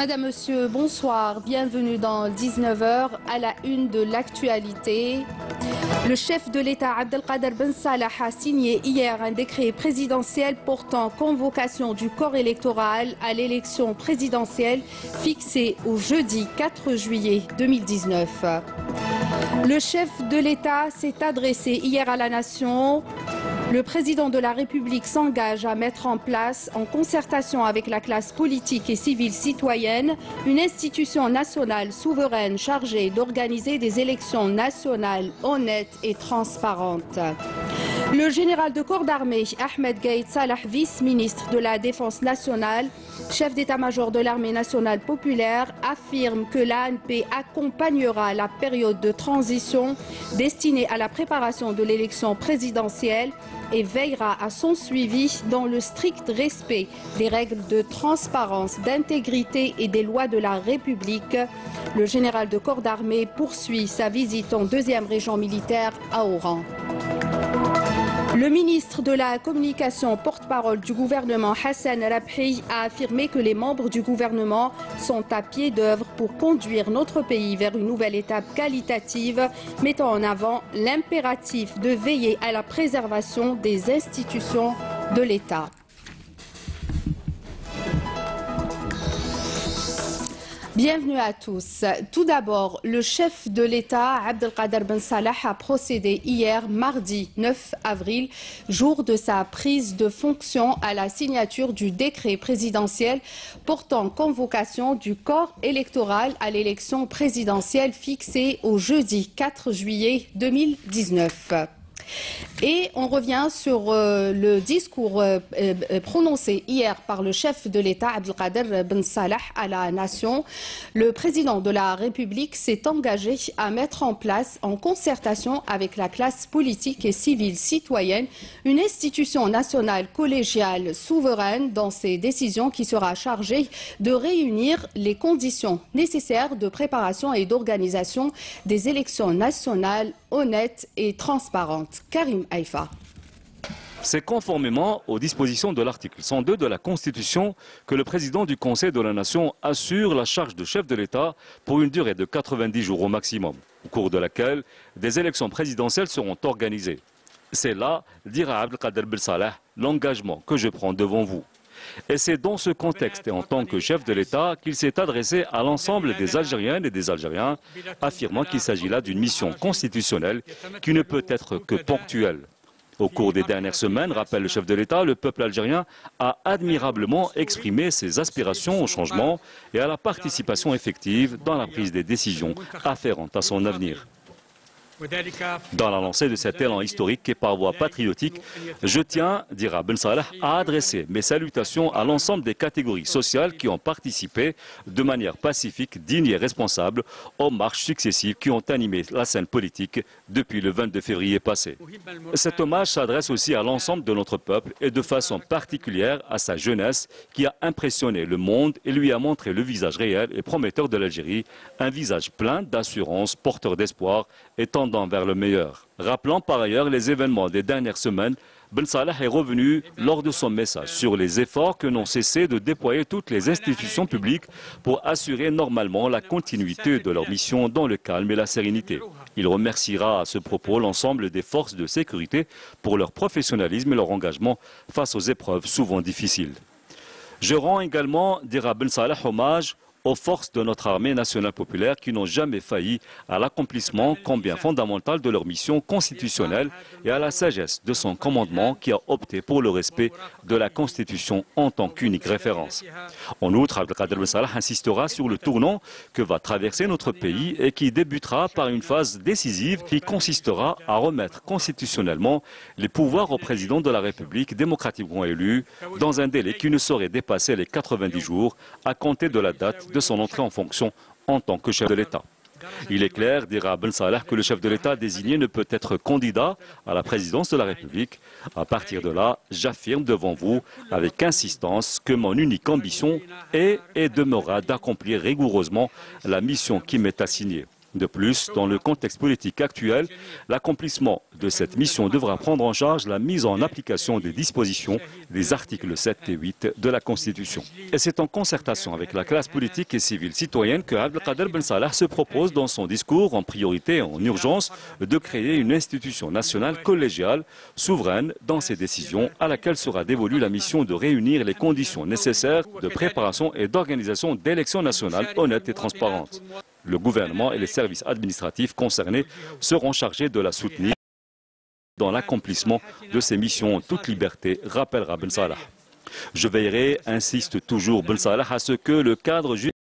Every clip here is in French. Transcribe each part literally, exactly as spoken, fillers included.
Madame, Monsieur, bonsoir. Bienvenue dans dix-neuf heures à la une de l'actualité. Le chef de l'État Abdelkader Ben Salah a signé hier un décret présidentiel portant convocation du corps électoral à l'élection présidentielle fixée au jeudi quatre juillet deux mille dix-neuf. Le chef de l'État s'est adressé hier à la nation. Le président de la République s'engage à mettre en place, en concertation avec la classe politique et civile citoyenne, une institution nationale souveraine chargée d'organiser des élections nationales honnêtes et transparentes. Le général de corps d'armée Ahmed Gaïd Salah, vice-ministre de la Défense nationale, chef d'état-major de l'armée nationale populaire, affirme que l'A N P accompagnera la période de transition destinée à la préparation de l'élection présidentielle et veillera à son suivi dans le strict respect des règles de transparence, d'intégrité et des lois de la République. Le général de corps d'armée poursuit sa visite en deuxième région militaire à Oran. Le ministre de la Communication, porte-parole du gouvernement Hassan Rabhi, a affirmé que les membres du gouvernement sont à pied d'œuvre pour conduire notre pays vers une nouvelle étape qualitative, mettant en avant l'impératif de veiller à la préservation des institutions de l'État. Bienvenue à tous. Tout d'abord, le chef de l'État, Abdelkader Ben Salah, a procédé hier, mardi neuf avril, jour de sa prise de fonction, à la signature du décret présidentiel portant convocation du corps électoral à l'élection présidentielle fixée au jeudi quatre juillet deux mille dix-neuf. Et on revient sur euh, le discours euh, euh, prononcé hier par le chef de l'État, Abdelkader Ben Salah, à la nation. Le président de la République s'est engagé à mettre en place, en concertation avec la classe politique et civile citoyenne, une institution nationale collégiale souveraine dans ses décisions qui sera chargée de réunir les conditions nécessaires de préparation et d'organisation des élections nationales honnêtes et transparentes. Karim Haïfa. C'est conformément aux dispositions de l'article cent deux de la Constitution que le président du Conseil de la Nation assure la charge de chef de l'État pour une durée de quatre-vingt-dix jours au maximum, au cours de laquelle des élections présidentielles seront organisées. C'est là, dira Abdelkader Ben Salah, l'engagement que je prends devant vous. Et c'est dans ce contexte et en tant que chef de l'État qu'il s'est adressé à l'ensemble des Algériennes et des Algériens, affirmant qu'il s'agit là d'une mission constitutionnelle qui ne peut être que ponctuelle. Au cours des dernières semaines, rappelle le chef de l'État, le peuple algérien a admirablement exprimé ses aspirations au changement et à la participation effective dans la prise des décisions afférentes à son avenir. Dans la lancée de cet élan historique et par voie patriotique, je tiens, dira Ben Salah, à adresser mes salutations à l'ensemble des catégories sociales qui ont participé de manière pacifique, digne et responsable aux marches successives qui ont animé la scène politique depuis le vingt-deux février passé. Cet hommage s'adresse aussi à l'ensemble de notre peuple et de façon particulière à sa jeunesse qui a impressionné le monde et lui a montré le visage réel et prometteur de l'Algérie, un visage plein d'assurance, porteur d'espoir et tendant vers le meilleur. Rappelant par ailleurs les événements des dernières semaines, Ben Salah est revenu lors de son message sur les efforts que n'ont cessé de déployer toutes les institutions publiques pour assurer normalement la continuité de leur mission dans le calme et la sérénité. Il remerciera à ce propos l'ensemble des forces de sécurité pour leur professionnalisme et leur engagement face aux épreuves souvent difficiles. Je rends également, dira Ben Salah, hommage aux forces de notre armée nationale populaire qui n'ont jamais failli à l'accomplissement combien fondamental de leur mission constitutionnelle et à la sagesse de son commandement qui a opté pour le respect de la Constitution en tant qu'unique référence. En outre, Abdelkader Ben Salah insistera sur le tournant que va traverser notre pays et qui débutera par une phase décisive qui consistera à remettre constitutionnellement les pouvoirs au président de la République démocratiquement élu dans un délai qui ne saurait dépasser les quatre-vingt-dix jours à compter de la date de son entrée en fonction en tant que chef de l'État. Il est clair, dira Ben Salah, que le chef de l'État désigné ne peut être candidat à la présidence de la République. À partir de là, j'affirme devant vous avec insistance que mon unique ambition est et demeurera d'accomplir rigoureusement la mission qui m'est assignée. De plus, dans le contexte politique actuel, l'accomplissement de cette mission devra prendre en charge la mise en application des dispositions des articles sept et huit de la Constitution. Et c'est en concertation avec la classe politique et civile citoyenne que Abdelkader Ben Salah se propose dans son discours en priorité et en urgence de créer une institution nationale collégiale, souveraine dans ses décisions, à laquelle sera dévolue la mission de réunir les conditions nécessaires de préparation et d'organisation d'élections nationales honnêtes et transparentes. Le gouvernement et les services administratifs concernés seront chargés de la soutenir dans l'accomplissement de ses missions en toute liberté, rappellera Ben Salah. Je veillerai, insiste toujours Ben Salah, à ce que le cadre judiciaire.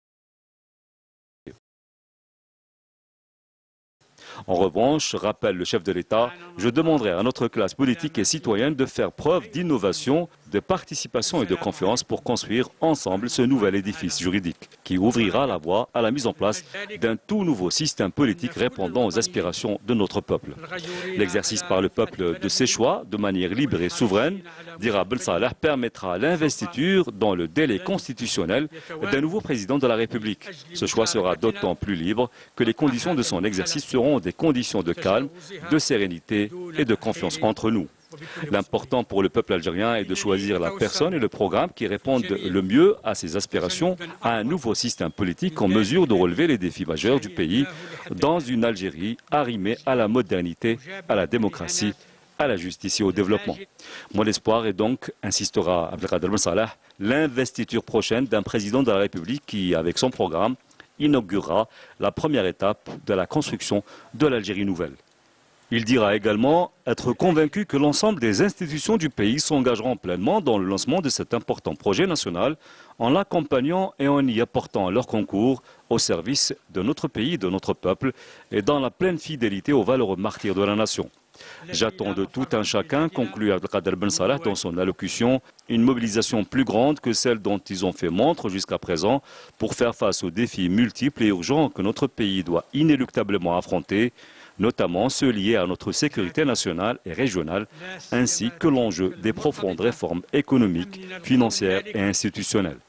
En revanche, rappelle le chef de l'État, je demanderai à notre classe politique et citoyenne de faire preuve d'innovation, de participation et de confiance pour construire ensemble ce nouvel édifice juridique qui ouvrira la voie à la mise en place d'un tout nouveau système politique répondant aux aspirations de notre peuple. L'exercice par le peuple de ses choix, de manière libre et souveraine, dira Ben Salah, permettra l'investiture dans le délai constitutionnel d'un nouveau président de la République. Ce choix sera d'autant plus libre que les conditions de son exercice seront des conditions de calme, de sérénité et de confiance entre nous. L'important pour le peuple algérien est de choisir la personne et le programme qui répondent le mieux à ses aspirations à un nouveau système politique en mesure de relever les défis majeurs du pays dans une Algérie arrimée à la modernité, à la démocratie, à la justice et au développement. Mon espoir est donc, insistera Abdelkader Ben Salah, l'investiture prochaine d'un président de la République qui, avec son programme, inaugurera la première étape de la construction de l'Algérie nouvelle. Il dira également être convaincu que l'ensemble des institutions du pays s'engageront pleinement dans le lancement de cet important projet national en l'accompagnant et en y apportant leur concours au service de notre pays, de notre peuple et dans la pleine fidélité aux valeureux martyrs de la nation. J'attends de tout un chacun, conclut Abdelkader Ben Salah dans son allocution, une mobilisation plus grande que celle dont ils ont fait montre jusqu'à présent pour faire face aux défis multiples et urgents que notre pays doit inéluctablement affronter, notamment ceux liés à notre sécurité nationale et régionale, ainsi que l'enjeu des profondes réformes économiques, financières et institutionnelles.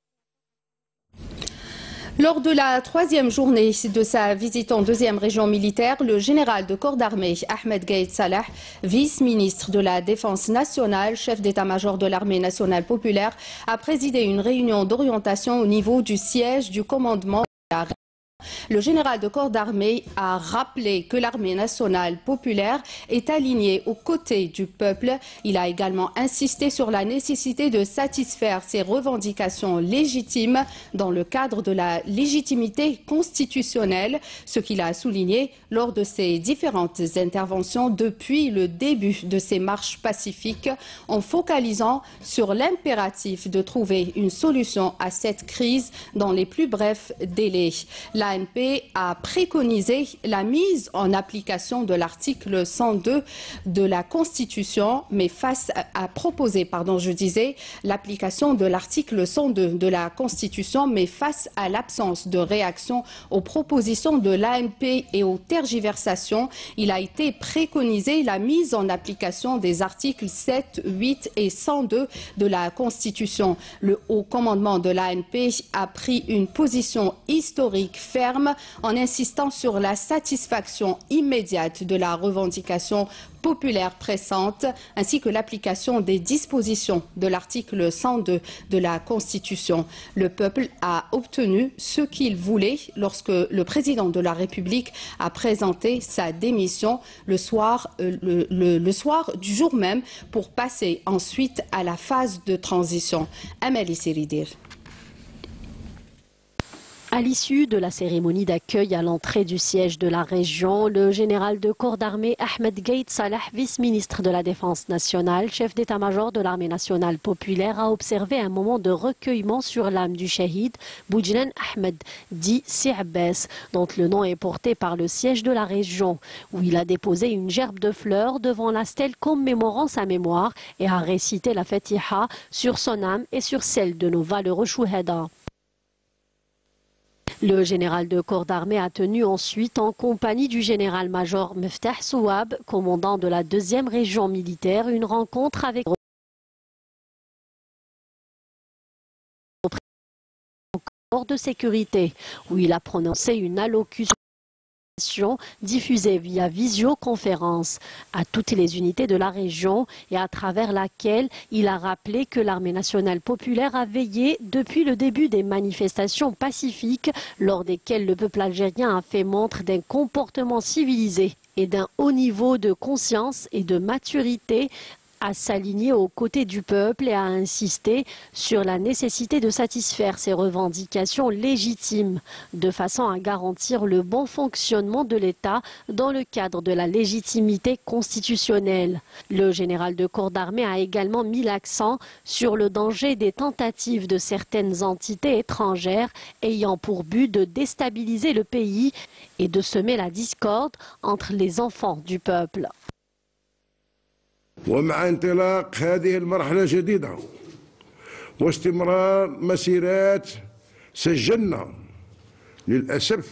Lors de la troisième journée de sa visite en deuxième région militaire, le général de corps d'armée Ahmed Gaïd Salah, vice-ministre de la Défense nationale, chef d'état-major de l'armée nationale populaire, a présidé une réunion d'orientation au niveau du siège du commandement de la région. Le général de corps d'armée a rappelé que l'armée nationale populaire est alignée aux côtés du peuple. Il a également insisté sur la nécessité de satisfaire ses revendications légitimes dans le cadre de la légitimité constitutionnelle, ce qu'il a souligné lors de ses différentes interventions depuis le début de ses marches pacifiques, en focalisant sur l'impératif de trouver une solution à cette crise dans les plus brefs délais. L'A N P a préconisé la mise en application de l'article cent deux de la Constitution, mais face à, à proposer, pardon, je disais, l'application de l'article cent deux de la Constitution, mais face à l'absence de réaction aux propositions de l'A N P et aux tergiversations, il a été préconisé la mise en application des articles sept, huit et cent deux de la Constitution. Le haut commandement de l'A N P a pris une position historique ferme en insistant sur la satisfaction immédiate de la revendication populaire pressante ainsi que l'application des dispositions de l'article cent deux de la Constitution. Le peuple a obtenu ce qu'il voulait lorsque le président de la République a présenté sa démission le soir, euh, le, le, le soir du jour même pour passer ensuite à la phase de transition. Amélie Seridir. À l'issue de la cérémonie d'accueil à l'entrée du siège de la région, le général de corps d'armée Ahmed Gaïd Salah, vice-ministre de la Défense nationale, chef d'état-major de l'armée nationale populaire, a observé un moment de recueillement sur l'âme du shahid Boujnan Ahmed, dit Si Abbas, dont le nom est porté par le siège de la région, où il a déposé une gerbe de fleurs devant la stèle commémorant sa mémoire et a récité la Fatiha sur son âme et sur celle de nos valeureux chouhada. Le général de corps d'armée a tenu ensuite, en compagnie du général-major Meftah Souab, commandant de la deuxième région militaire, une rencontre avec le corps de sécurité, où il a prononcé une allocution diffusée via visioconférence à toutes les unités de la région et à travers laquelle il a rappelé que l'armée nationale populaire a veillé depuis le début des manifestations pacifiques lors desquelles le peuple algérien a fait montre d'un comportement civilisé et d'un haut niveau de conscience et de maturité, à s'aligner aux côtés du peuple et à insister sur la nécessité de satisfaire ses revendications légitimes, de façon à garantir le bon fonctionnement de l'État dans le cadre de la légitimité constitutionnelle. Le général de corps d'armée a également mis l'accent sur le danger des tentatives de certaines entités étrangères ayant pour but de déstabiliser le pays et de semer la discorde entre les enfants du peuple. ومع انطلاق هذه المرحلة الجديدة واستمرار مسيرات سجلنا للأسف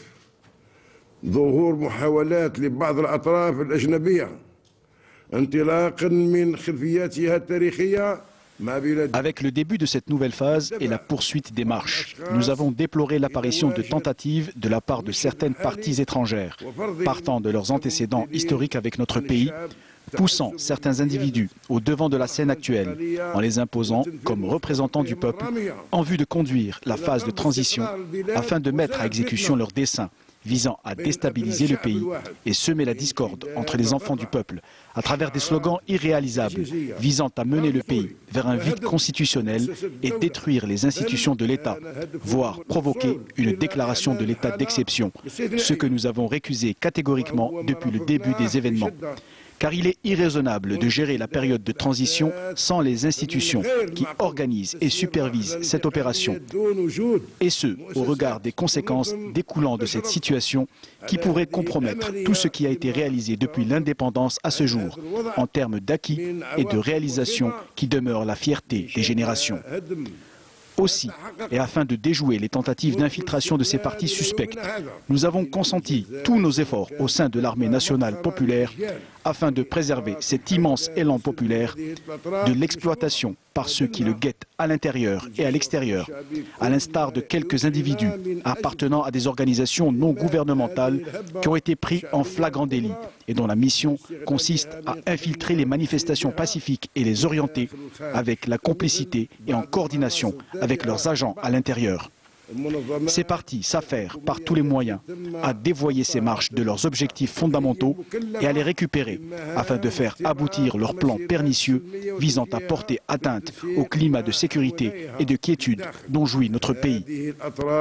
ظهور محاولات لبعض الأطراف الأجنبية انطلاقا من خلفياتها التاريخية. Avec le début de cette nouvelle phase et la poursuite des marches, nous avons déploré l'apparition de tentatives de la part de certaines parties étrangères, partant de leurs antécédents historiques avec notre pays, poussant certains individus au devant de la scène actuelle en les imposant comme représentants du peuple en vue de conduire la phase de transition afin de mettre à exécution leurs desseins visant à déstabiliser le pays et semer la discorde entre les enfants du peuple à travers des slogans irréalisables visant à mener le pays vers un vide constitutionnel et détruire les institutions de l'État, voire provoquer une déclaration de l'état d'exception, ce que nous avons récusé catégoriquement depuis le début des événements. Car il est irraisonnable de gérer la période de transition sans les institutions qui organisent et supervisent cette opération. Et ce, au regard des conséquences découlant de cette situation qui pourrait compromettre tout ce qui a été réalisé depuis l'indépendance à ce jour, en termes d'acquis et de réalisations qui demeurent la fierté des générations. Aussi, et afin de déjouer les tentatives d'infiltration de ces partis suspects, nous avons consenti tous nos efforts au sein de l'armée nationale populaire afin de préserver cet immense élan populaire de l'exploitation par ceux qui le guettent à l'intérieur et à l'extérieur, à l'instar de quelques individus appartenant à des organisations non gouvernementales qui ont été pris en flagrant délit et dont la mission consiste à infiltrer les manifestations pacifiques et les orienter avec la complicité et en coordination avec leurs agents à l'intérieur. Ces partis s'affairent par tous les moyens à dévoyer ces marches de leurs objectifs fondamentaux et à les récupérer afin de faire aboutir leurs plans pernicieux visant à porter atteinte au climat de sécurité et de quiétude dont jouit notre pays.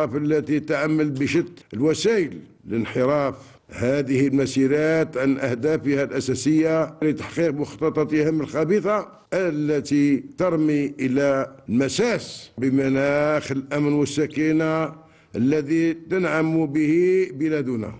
هذه المسيرات عن أهدافها الأساسية لتحقيق مخططاتهم الخبيثة التي ترمي إلى المساس بمناخ الأمن والسكينة الذي تنعم به بلادنا.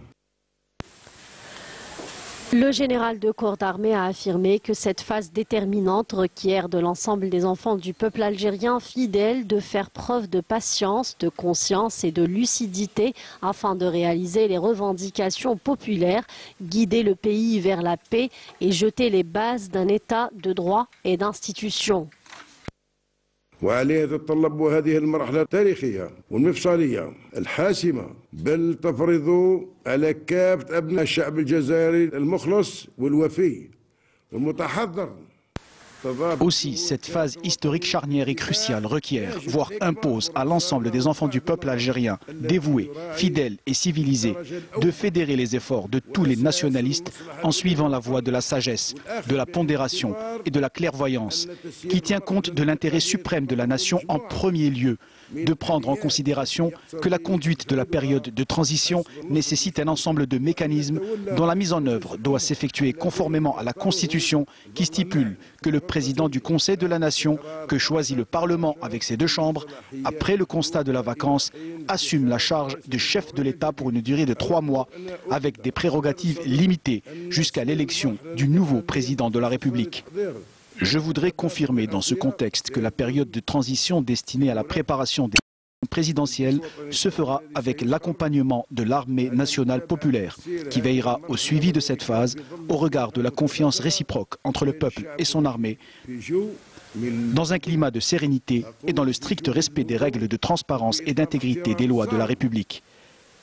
Le général de corps d'armée a affirmé que cette phase déterminante requiert de l'ensemble des enfants du peuple algérien fidèle de faire preuve de patience, de conscience et de lucidité afin de réaliser les revendications populaires, guider le pays vers la paix et jeter les bases d'un état de droit et d'institutions. وعليه تتطلب هذه المرحلة التاريخية والمفصلية الحاسمة بل تفرض على كافة أبناء الشعب الجزائري المخلص والوفي والمتحضر. Aussi, cette phase historique charnière et cruciale requiert, voire impose à l'ensemble des enfants du peuple algérien, dévoués, fidèles et civilisés, de fédérer les efforts de tous les nationalistes en suivant la voie de la sagesse, de la pondération et de la clairvoyance, qui tient compte de l'intérêt suprême de la nation en premier lieu, de prendre en considération que la conduite de la période de transition nécessite un ensemble de mécanismes dont la mise en œuvre doit s'effectuer conformément à la Constitution qui stipule que le président du Conseil de la Nation, que choisit le Parlement avec ses deux chambres, après le constat de la vacance, assume la charge de chef de l'État pour une durée de trois mois, avec des prérogatives limitées jusqu'à l'élection du nouveau président de la République. Je voudrais confirmer dans ce contexte que la période de transition destinée à la préparation des élections présidentielles se fera avec l'accompagnement de l'armée nationale populaire, qui veillera au suivi de cette phase au regard de la confiance réciproque entre le peuple et son armée, dans un climat de sérénité et dans le strict respect des règles de transparence et d'intégrité des lois de la République.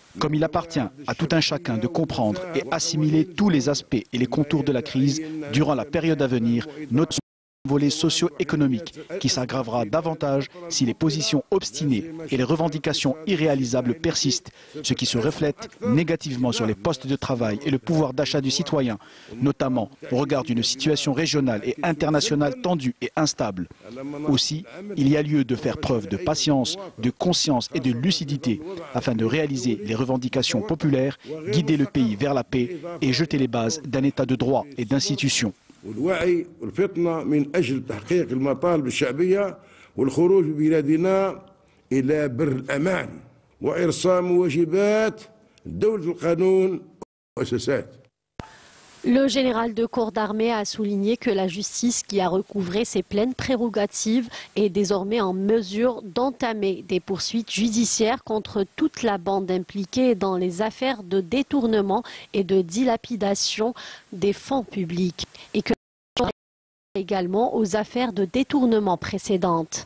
Comme il appartient à tout un chacun de comprendre et assimiler tous les aspects et les contours de la crise durant la période à venir, notamment volet socio-économique qui s'aggravera davantage si les positions obstinées et les revendications irréalisables persistent, ce qui se reflète négativement sur les postes de travail et le pouvoir d'achat du citoyen, notamment au regard d'une situation régionale et internationale tendue et instable. Aussi, il y a lieu de faire preuve de patience, de conscience et de lucidité afin de réaliser les revendications populaires, guider le pays vers la paix et jeter les bases d'un état de droit et d'institutions. والوعي والفطنة من أجل تحقيق المطالب الشعبية والخروج ببلادنا إلى بر الأمان وإرسام واجبات دولة القانون والمؤسسات. Le général de corps d'armée a souligné que la justice, qui a recouvré ses pleines prérogatives, est désormais en mesure d'entamer des poursuites judiciaires contre toute la bande impliquée dans les affaires de détournement et de dilapidation des fonds publics, et que également aux affaires de détournement précédentes.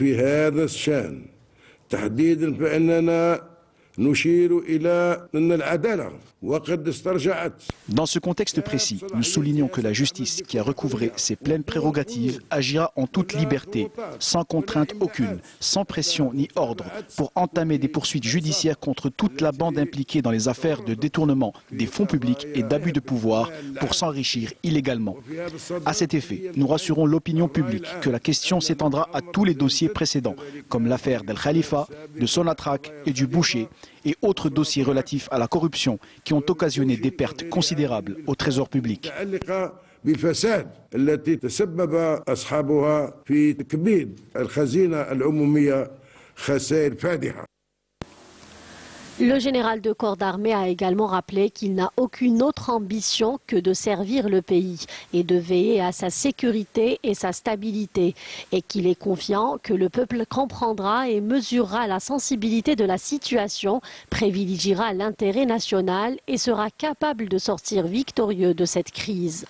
Dans ce contexte précis, nous soulignons que la justice, qui a recouvré ses pleines prérogatives, agira en toute liberté, sans contrainte aucune, sans pression ni ordre, pour entamer des poursuites judiciaires contre toute la bande impliquée dans les affaires de détournement des fonds publics et d'abus de pouvoir pour s'enrichir illégalement. À cet effet, nous rassurons l'opinion publique que la question s'étendra à tous les dossiers précédents, comme l'affaire d'El Khalifa, de Sonatrach et du Boucher, et autres dossiers relatifs à la corruption qui ont occasionné des pertes considérables au trésor public. Le général de corps d'armée a également rappelé qu'il n'a aucune autre ambition que de servir le pays et de veiller à sa sécurité et sa stabilité, et qu'il est confiant que le peuple comprendra et mesurera la sensibilité de la situation, privilégiera l'intérêt national et sera capable de sortir victorieux de cette crise.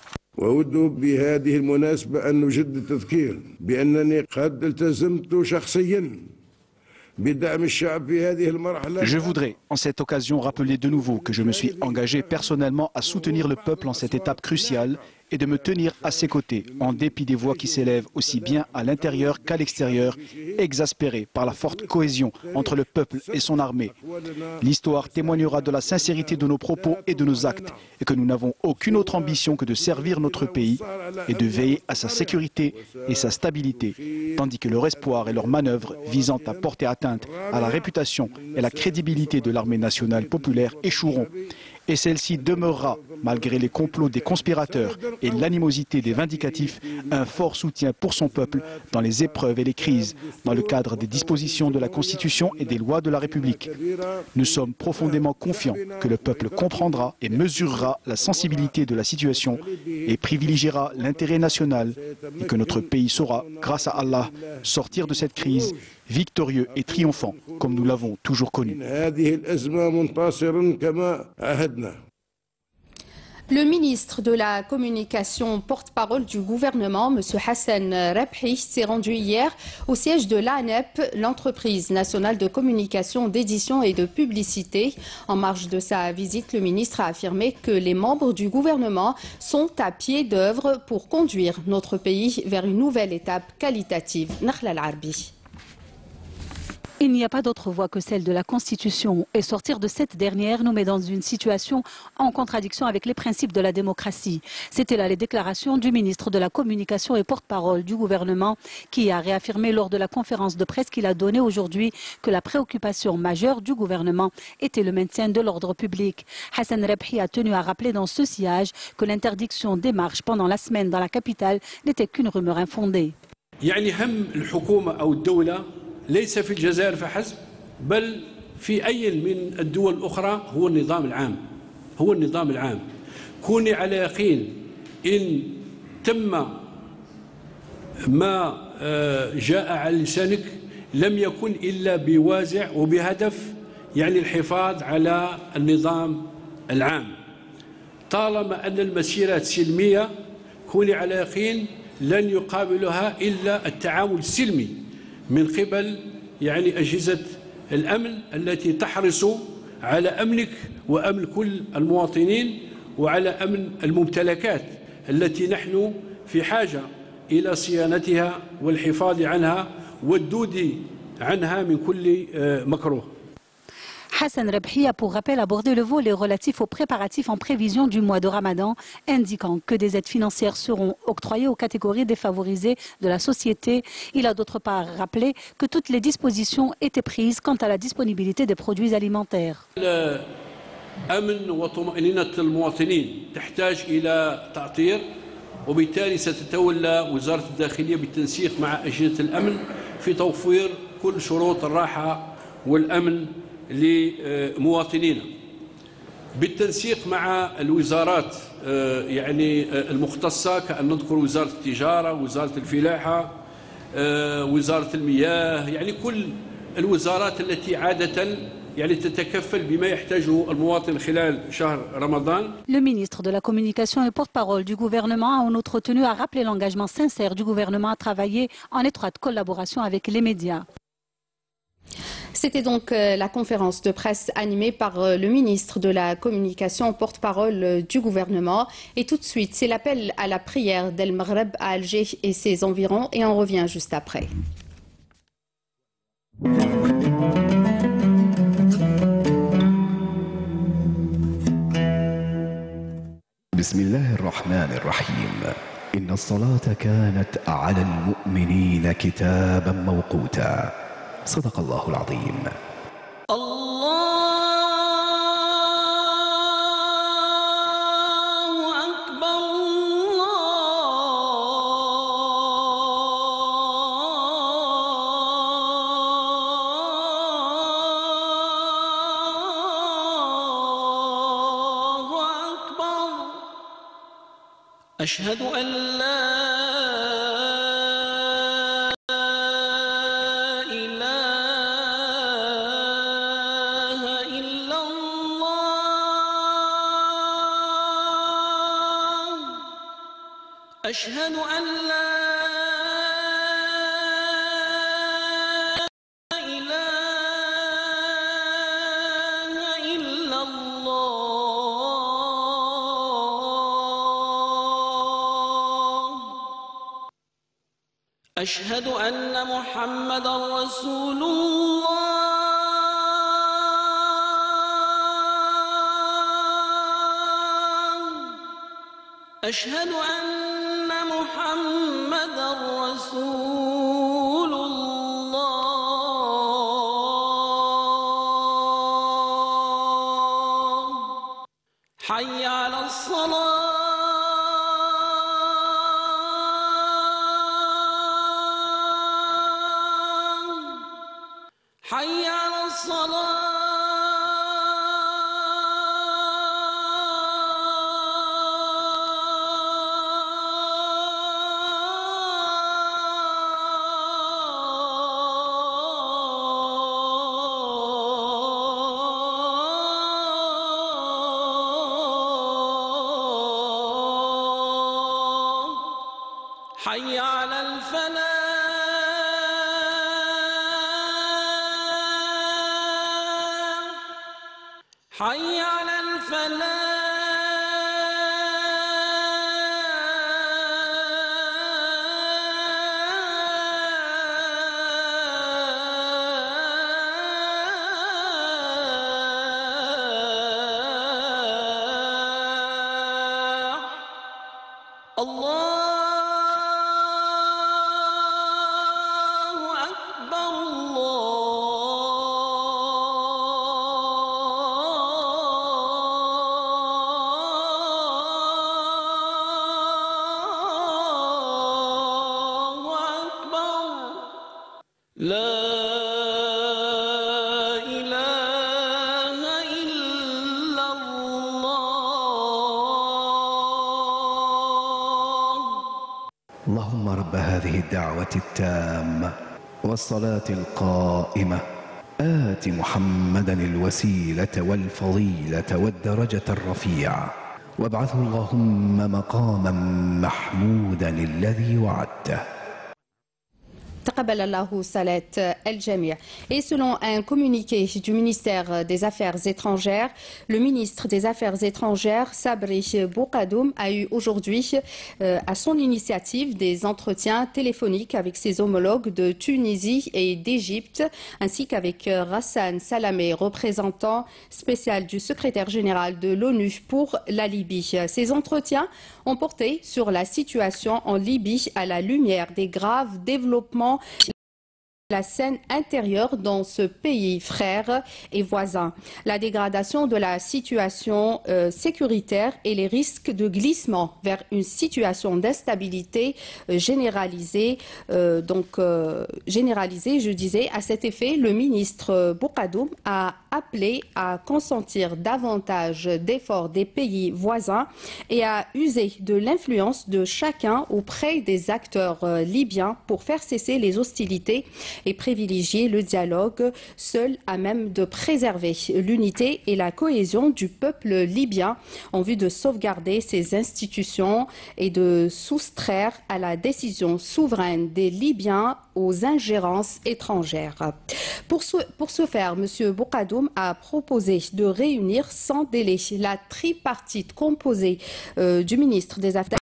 Je voudrais, en cette occasion, rappeler de nouveau que je me suis engagé personnellement à soutenir le peuple en cette étape cruciale et de me tenir à ses côtés, en dépit des voix qui s'élèvent aussi bien à l'intérieur qu'à l'extérieur, exaspérées par la forte cohésion entre le peuple et son armée. L'histoire témoignera de la sincérité de nos propos et de nos actes, et que nous n'avons aucune autre ambition que de servir notre pays et de veiller à sa sécurité et sa stabilité, tandis que leur espoir et leurs manœuvres visant à porter atteinte à la réputation et la crédibilité de l'armée nationale populaire échoueront. Et celle-ci demeurera, malgré les complots des conspirateurs et l'animosité des vindicatifs, un fort soutien pour son peuple dans les épreuves et les crises, dans le cadre des dispositions de la Constitution et des lois de la République. Nous sommes profondément confiants que le peuple comprendra et mesurera la sensibilité de la situation et privilégiera l'intérêt national, et que notre pays saura, grâce à Allah, sortir de cette crise victorieux et triomphant, comme nous l'avons toujours connu. Le ministre de la Communication, porte-parole du gouvernement, M. Hassan Rabhi, s'est rendu hier au siège de l'A N E P, l'entreprise nationale de communication, d'édition et de publicité. En marge de sa visite, le ministre a affirmé que les membres du gouvernement sont à pied d'œuvre pour conduire notre pays vers une nouvelle étape qualitative. Nakhla Al-Arbi. Il n'y a pas d'autre voie que celle de la Constitution, et sortir de cette dernière nous met dans une situation en contradiction avec les principes de la démocratie. C'était là les déclarations du ministre de la Communication et porte-parole du gouvernement, qui a réaffirmé lors de la conférence de presse qu'il a donnée aujourd'hui que la préoccupation majeure du gouvernement était le maintien de l'ordre public. Hassan Rabhi a tenu à rappeler dans ce sillage que l'interdiction des marches pendant la semaine dans la capitale n'était qu'une rumeur infondée. ليس في الجزائر فحسب بل في أي من الدول الأخرى هو النظام العام هو النظام العام كوني على يقين إن تم ما جاء على لسانك لم يكن إلا بوازع وبهدف يعني الحفاظ على النظام العام طالما أن المسيرات سلمية كوني على يقين لن يقابلها إلا التعامل السلمي من قبل يعني أجهزة الأمن التي تحرص على أمنك وأمن كل المواطنين وعلى أمن الممتلكات التي نحن في حاجة إلى صيانتها والحفاظ عنها والدود عنها من كل مكروه. Hassan Rebhi a pour rappel abordé le volet relatif aux préparatifs en prévision du mois de Ramadan, indiquant que des aides financières seront octroyées aux catégories défavorisées de la société. Il a d'autre part rappelé que toutes les dispositions étaient prises quant à la disponibilité des produits alimentaires. أمن وطمأنينة المواطنين تحتاج إلى تعطير، وبالتالي ستتولى وزارة الداخلية بالتنسيق مع أجهزة الأمن في توفير كل شروط الراحة والأمن لمواطنينا، بالتنسيق مع الوزارات يعني المختصة، كأن نذكر وزارة التجارة، وزارة الفلاحة، وزارة المياه، يعني كل الوزارات التي عادة يعني تتكفل بما يحتاجه المواطن خلال شهر رمضان. Le ministre de la Communication et porte-parole du gouvernement a en outre tenu à rappeler l'engagement sincère du gouvernement à travailler en étroite collaboration avec les médias. C'était donc la conférence de presse animée par le ministre de la Communication, porte-parole du gouvernement. Et tout de suite, c'est l'appel à la prière d'El Maghreb à Alger et ses environs. Et on revient juste après. بسم الله الرحمن الرحيم. إن الصلاة كانت على المؤمنين كتابا موقوتا. صدق الله العظيم. الله أكبر الله أكبر. أشهد أن لا أشهد أن لا إله إلا الله. أشهد أن محمدا رسول الله. أشهد أن محمد رسول الله. حي على الصلاة. حي على الصلاة. حي على الفلاح. حي على الفلاح. الله لا إله إلا الله. اللهم رب هذه الدعوة التامة والصلاة القائمة آت محمدا الوسيلة والفضيلة والدرجة الرفيعة وابعثه اللهم مقاما محمودا الذي وعدته. تقبل الله صلاة الجميع. Et selon un communiqué du ministère des Affaires étrangères, le ministre des Affaires étrangères, Sabri Boukadoum, a eu aujourd'hui, euh, à son initiative, des entretiens téléphoniques avec ses homologues de Tunisie et d'Égypte, ainsi qu'avec Rassan Salamé, représentant spécial du secrétaire général de l'ONU pour la Libye. Ces entretiens ont porté sur la situation en Libye à la lumière des graves développements de la scène intérieure dans ce pays frère et voisin. La dégradation de la situation euh, sécuritaire et les risques de glissement vers une situation d'instabilité euh, généralisée. Euh, donc, euh, généralisée, je disais, à cet effet, le ministre Boukadoum a appelé à consentir davantage d'efforts des pays voisins et à user de l'influence de chacun auprès des acteurs euh, libyens pour faire cesser les hostilités et privilégier le dialogue, seul à même de préserver l'unité et la cohésion du peuple libyen en vue de sauvegarder ses institutions et de soustraire à la décision souveraine des Libyens aux ingérences étrangères. Pour ce, pour ce faire, M. Boukadoum a proposé de réunir sans délai la tripartite composée euh, du ministre des Affaires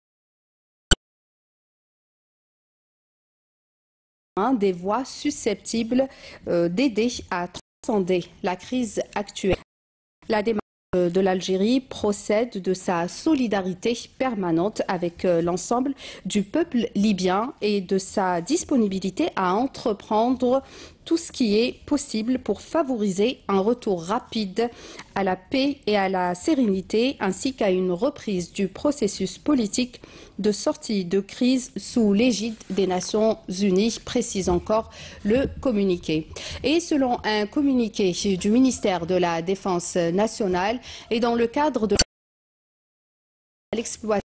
des voies susceptibles euh, d'aider à transcender la crise actuelle. La démarche de l'Algérie procède de sa solidarité permanente avec euh, l'ensemble du peuple libyen et de sa disponibilité à entreprendre tout ce qui est possible pour favoriser un retour rapide à la paix et à la sérénité, ainsi qu'à une reprise du processus politique de sortie de crise sous l'égide des Nations Unies, précise encore le communiqué. Et selon un communiqué du ministère de la Défense nationale, et dans le cadre de l'exploitation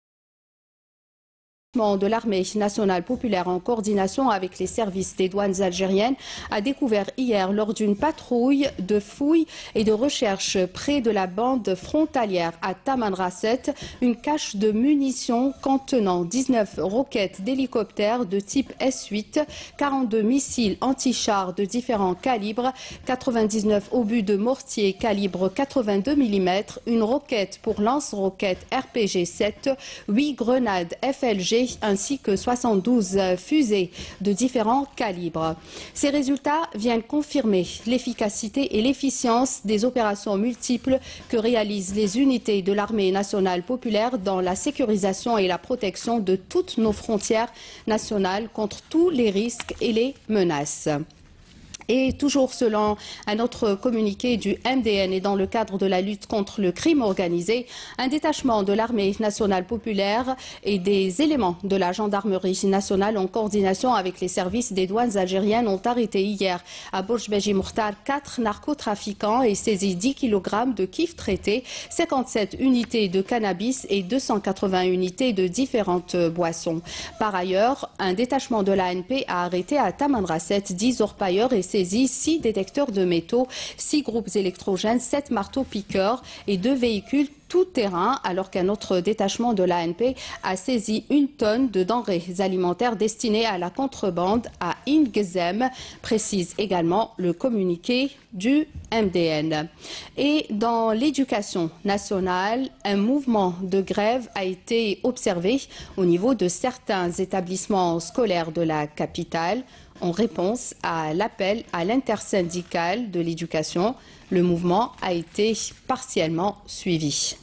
de l'armée nationale populaire en coordination avec les services des douanes algériennes a découvert hier lors d'une patrouille de fouilles et de recherche près de la bande frontalière à Tamanrasset une cache de munitions contenant dix-neuf roquettes d'hélicoptères de type S huit, quarante-deux missiles anti-chars de différents calibres, quatre-vingt-dix-neuf obus de mortier calibre quatre-vingt-deux millimètres, une roquette pour lance-roquettes R P G sept, huit grenades F L G ainsi que soixante-douze fusées de différents calibres. Ces résultats viennent confirmer l'efficacité et l'efficience des opérations multiples que réalisent les unités de l'armée nationale populaire dans la sécurisation et la protection de toutes nos frontières nationales contre tous les risques et les menaces. Et toujours selon un autre communiqué du M D N et dans le cadre de la lutte contre le crime organisé, un détachement de l'armée nationale populaire et des éléments de la gendarmerie nationale en coordination avec les services des douanes algériennes ont arrêté hier à Bourj-Beji Mokhtar quatre narcotrafiquants et saisi dix kilogrammes de kif traité, cinquante-sept unités de cannabis et deux cent quatre-vingts unités de différentes boissons. Par ailleurs, un détachement de l'A N P a arrêté à Tamanrasset dix orpailleurs et saisi six détecteurs de métaux, six groupes électrogènes, sept marteaux-piqueurs et deux véhicules tout-terrain, alors qu'un autre détachement de l'A N P a saisi une tonne de denrées alimentaires destinées à la contrebande à Ingezem, précise également le communiqué du M D N. Et dans l'éducation nationale, un mouvement de grève a été observé au niveau de certains établissements scolaires de la capitale. En réponse à l'appel à l'intersyndicale de l'éducation, le mouvement a été partiellement suivi.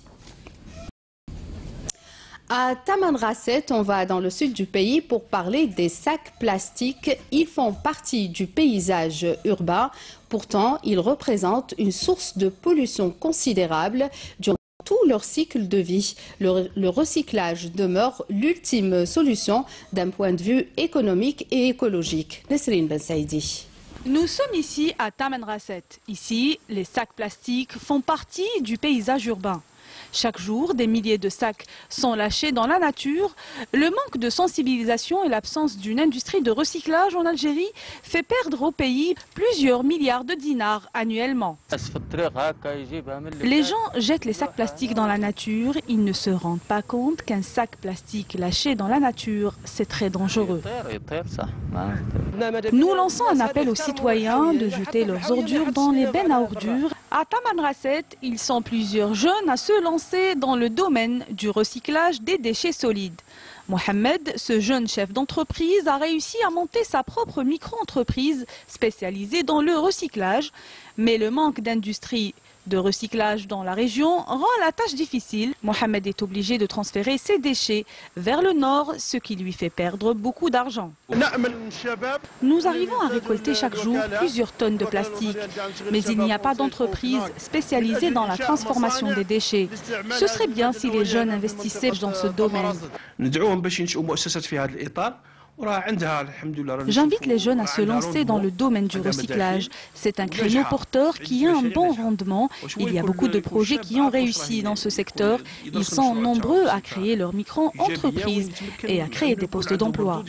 À Tamanrasset, on va dans le sud du pays pour parler des sacs plastiques. Ils font partie du paysage urbain. Pourtant, ils représentent une source de pollution considérable durant tout leur cycle de vie. Le, le recyclage demeure l'ultime solution d'un point de vue économique et écologique. Nesrine Ben Saïdi. Nous sommes ici à Tamanrasset. Ici, les sacs plastiques font partie du paysage urbain. Chaque jour, des milliers de sacs sont lâchés dans la nature. Le manque de sensibilisation et l'absence d'une industrie de recyclage en Algérie fait perdre au pays plusieurs milliards de dinars annuellement. Les gens jettent les sacs plastiques dans la nature. Ils ne se rendent pas compte qu'un sac plastique lâché dans la nature, c'est très dangereux. Nous lançons un appel aux citoyens de jeter leurs ordures dans les bennes à ordures. À Tamanrasset, ils sont plusieurs jeunes à se lancer dans le domaine du recyclage des déchets solides. Mohamed, ce jeune chef d'entreprise, a réussi à monter sa propre micro-entreprise spécialisée dans le recyclage. Mais le manque d'industrie de recyclage dans la région rend la tâche difficile. Mohamed est obligé de transférer ses déchets vers le nord, ce qui lui fait perdre beaucoup d'argent. Nous arrivons à récolter chaque jour plusieurs tonnes de plastique, mais il n'y a pas d'entreprise spécialisée dans la transformation des déchets. Ce serait bien si les jeunes investissaient dans ce domaine. J'invite les jeunes à se lancer dans le domaine du recyclage. C'est un créneau porteur qui a un bon rendement. Il y a beaucoup de projets qui ont réussi dans ce secteur. Ils sont nombreux à créer leur micro-entreprise et à créer des postes d'emploi.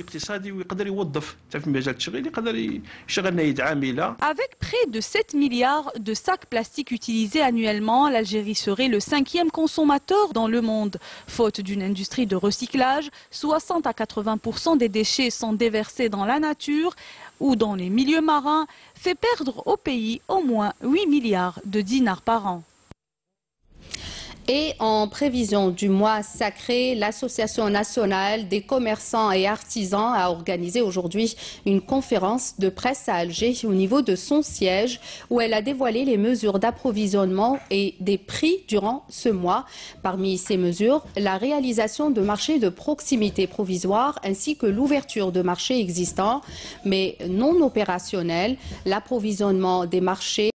Avec près de sept milliards de sacs plastiques utilisés annuellement, l'Algérie serait le cinquième consommateur dans le monde. Faute d'une industrie de recyclage, soixante à quatre-vingts pour cent des déchets sont déversés dans la nature ou dans les milieux marins, fait perdre au pays au moins huit milliards de dinars par an. Et en prévision du mois sacré, l'Association nationale des commerçants et artisans a organisé aujourd'hui une conférence de presse à Alger au niveau de son siège où elle a dévoilé les mesures d'approvisionnement et des prix durant ce mois. Parmi ces mesures, la réalisation de marchés de proximité provisoires ainsi que l'ouverture de marchés existants mais non opérationnels, l'approvisionnement des marchés